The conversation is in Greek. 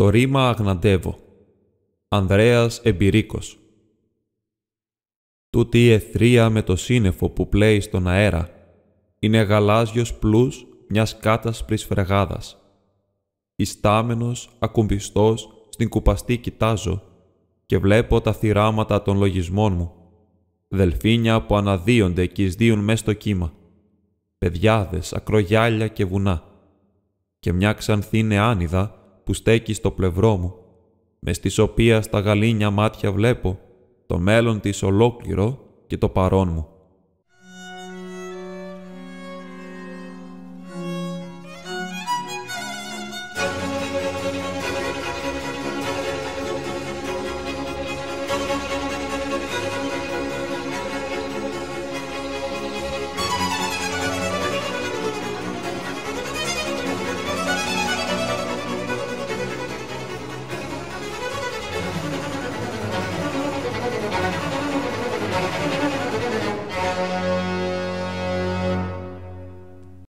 Το ρήμα αγναντεύω. Ανδρέας Εμπειρίκος. Τούτη η αιθρία με το σύννεφο που πλέει στον αέρα είναι γαλάζιος πλούς μιας κάτασπρης φρεγάδας. Ιστάμενος, ακουμπιστός, στην κουπαστή κοιτάζω και βλέπω τα θυράματα των λογισμών μου. Δελφίνια που αναδύονται και εισδύουν μες στο κύμα. Παιδιάδες, ακρογιάλια και βουνά. Και μια ξανθή νεάνιδα που στέκει στο πλευρό μου, μες της οποίας τα γαλήνια μάτια βλέπω το μέλλον της ολόκληρο και το παρόν μου.